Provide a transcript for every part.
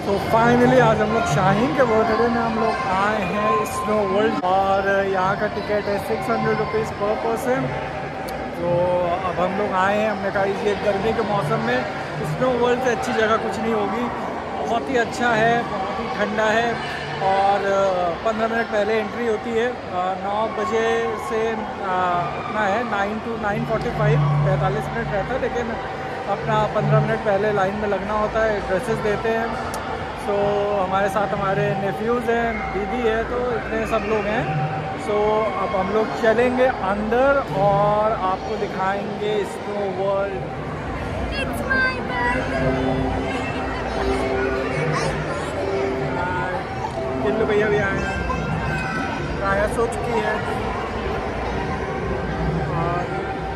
तो फाइनली आज हम लोग शाहीन के बर्थडे में हम लोग आए हैं स्नो वर्ल्ड, और यहाँ का टिकट है 600 रुपीज़ पर पर्सन। तो अब हम लोग आए हैं, हमने कहा ये गर्मी के मौसम में स्नो वर्ल्ड से अच्छी जगह कुछ नहीं होगी। बहुत ही अच्छा है, बहुत ही ठंडा है, और 15 मिनट पहले एंट्री होती है। 9 बजे से अपना है 9 to 9:45, 45 मिनट रहता है, लेकिन अपना 15 मिनट पहले लाइन में लगना होता है। ड्रेसेस देते हैं। तो हमारे साथ हमारे नेफ्यूज़ हैं, दीदी है, तो इतने सब लोग हैं। सो अब हम लोग चलेंगे अंदर और आपको दिखाएंगे स्नो वर्ल्ड। किल्लू भैया भी आए हैं, राया सो चुकी है, और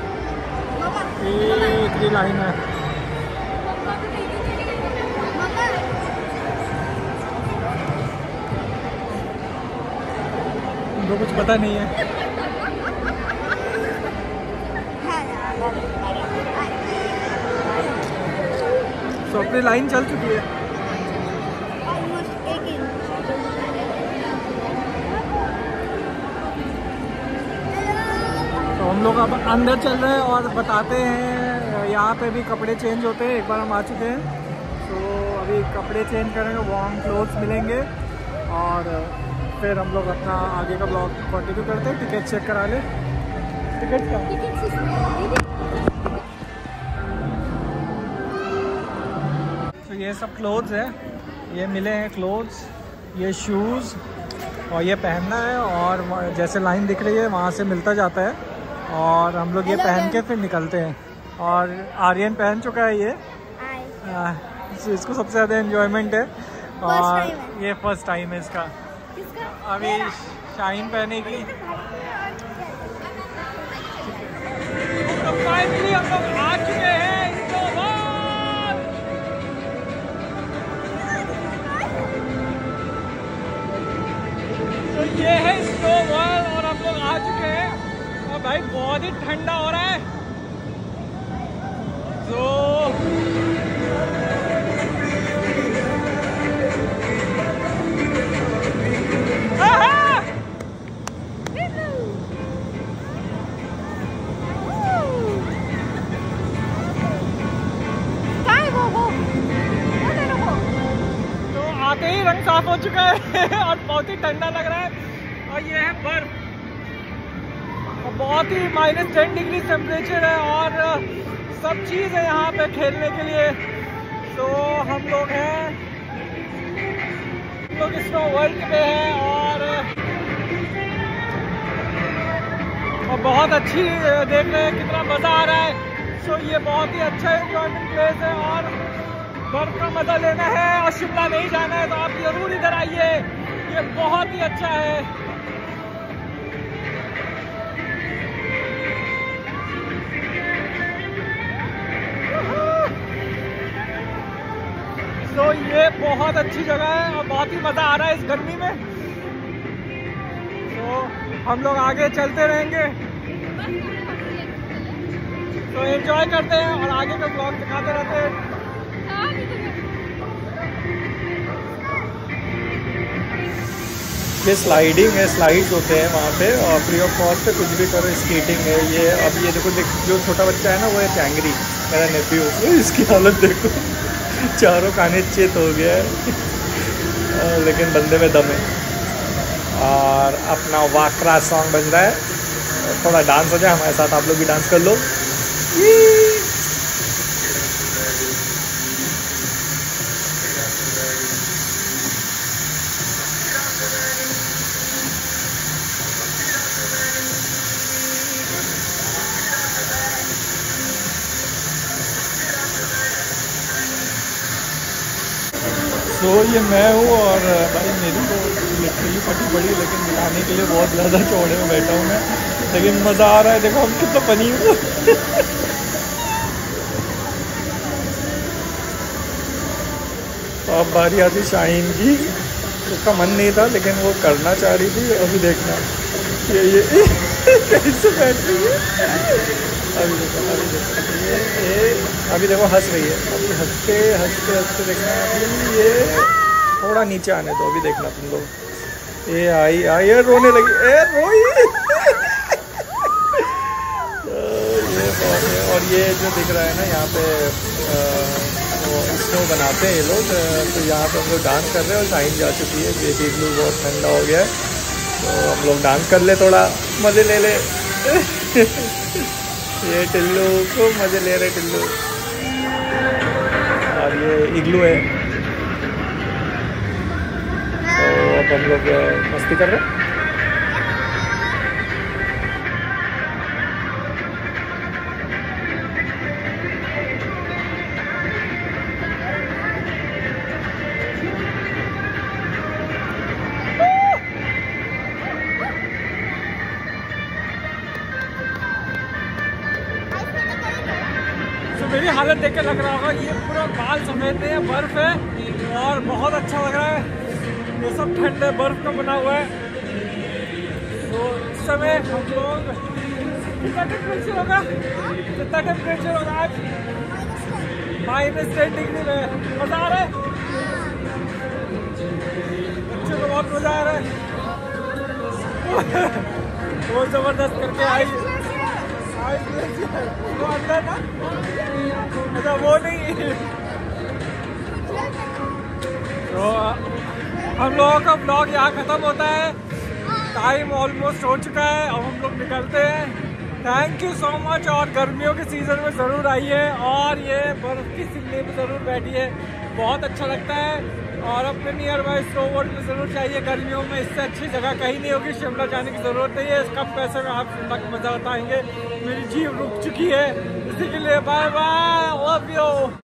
इतनी लाइन है। उनको कुछ पता नहीं है। तो अपनी लाइन चल चुकी है। तो हम लोग अब अंदर चल रहे हैं और बताते हैं, यहाँ पे भी कपड़े चेंज होते हैं। एक बार हम आ चुके हैं, तो अभी कपड़े चेंज करेंगे, वार्म क्लोथ्स मिलेंगे, और फिर हम लोग अपना आगे का ब्लॉग कंटिन्यू करते हैं। टिकट चेक करा ले। टिकट का तो ये सब क्लोथ्स है, ये मिले हैं क्लोथ्स, ये शूज़, और ये पहनना है, और जैसे लाइन दिख रही है वहाँ से मिलता जाता है, और हम लोग ये पहन के फिर निकलते हैं। और आर्यन पहन चुका है ये, इसको सबसे ज़्यादा एंजॉयमेंट है, और ये फर्स्ट टाइम है इसका। अभी शाहीन पहनेगी। तो फाइनली हम लोग आ चुके हैं स्नो वर्ल्ड। तो ये है स्नो वर्ल्ड, और हम लोग आ चुके हैं, और भाई बहुत ही ठंडा हो रहा है। तो आते ही रंग साफ हो चुका है और बहुत ही ठंडा लग रहा है। और ये है बर्फ, और बहुत ही -10 डिग्री टेम्परेचर है, और सब चीज़ है यहाँ पे खेलने के लिए। तो हम लोग हैं, हम लोग स्नो वर्ल्ड पे हैं, और बहुत अच्छी देख रहे हैं, कितना मज़ा आ रहा है। सो ये बहुत ही अच्छा एंजॉयमेंट प्लेस है, और बर्फ का मज़ा लेना है और शिमला नहीं जाना है तो आप ज़रूर इधर आइए, ये बहुत ही अच्छा है। तो ये बहुत अच्छी जगह है, और बहुत ही मज़ा आ रहा है इस गर्मी में। तो हम लोग आगे चलते रहेंगे, तो एंजॉय करते हैं और आगे का ब्लॉग दिखाते रहते हैं। ये स्लाइडिंग है, स्लाइड्स होते हैं वहाँ पे, और फ्री ऑफ कॉस्ट पे कुछ भी करो। स्केटिंग है ये। अब ये देखो, जो छोटा बच्चा है ना, वो है चैंगरी, मेरा नेफ्यू, इसकी हालत देखो, चारों खाने चित हो गया है, लेकिन बंदे में दम है। और अपना वाकरा सॉन्ग बज रहा है, थोड़ा डांस हो जाए हमारे साथ, आप लोग भी डांस कर लो। तो ये मैं हूँ, और भाई मेरी तो लिटरली फटी पड़ी, लेकिन दिखाने के लिए बहुत ज़्यादा चौड़े में बैठा हूँ मैं, लेकिन मज़ा आ रहा है। देखो हम कितना फनी हूँ। तो अब बारी आती शाहीन की। उसका मन नहीं था, लेकिन वो करना चाह रही थी। अभी देखना ये कैसे बैठ रही है। अभी देखो ये अभी देखो हंस रही है। अभी हंसते हंसते हंसते देखना अभी ये थोड़ा नीचे आने दो, अभी देखना तुम लोग। ये आई आई यार, रोने लगी, ए रोई। ये बहुत है। और ये जो दिख रहा है ना यहाँ पे स्नो बनाते हैं ये लोग, तो यहाँ पे हम लोग डांस कर रहे हैं और टाइम जा चुकी है, ये टिल्लू बहुत ठंडा हो गया है, तो हम लोग डांस कर ले, थोड़ा मज़े ले ले। ये टिल्लू को मज़े ले रहे टिल्लू। और ये इग्लू है, तो अब हम लोग मस्ती कर रहे हैं। तो मेरी हालत देख के लग रहा होगा ये पूरा बाल सफेद नहीं है, बर्फ है और बहुत अच्छा लग रहा है। ये सब ठंड है, बर्फ का बना हुआ है। तो इस समय हम लोग कितना टेम्परेचर होगा, कितना टेम्परेचर होगा आज? -10 डिग्री में। मजा आ रहा है, बच्चों को बहुत मजा आ रहा है। वो जबरदस्त करके आई वो अंदर ना, अच्छा वो नहीं। तो हम लोगों का ब्लॉग यहाँ ख़त्म होता है, टाइम ऑलमोस्ट हो चुका है, अब हम लोग निकलते हैं। Thank you so much. और गर्मियों के सीज़न में ज़रूर आइए और ये बर्फ़ की सिल्ली में ज़रूर बैठिए, बहुत अच्छा लगता है। और अपने नियर बाय स्नो वर्ल्ड में ज़रूर चाहिए, गर्मियों में इससे अच्छी जगह कहीं नहीं होगी। शिमला जाने की ज़रूरत नहीं है, कम पैसे में आप शिमला का मज़ा बताएंगे। मेरी जीभ रुक चुकी है, इसी के लिए बाय बाय, लव यू।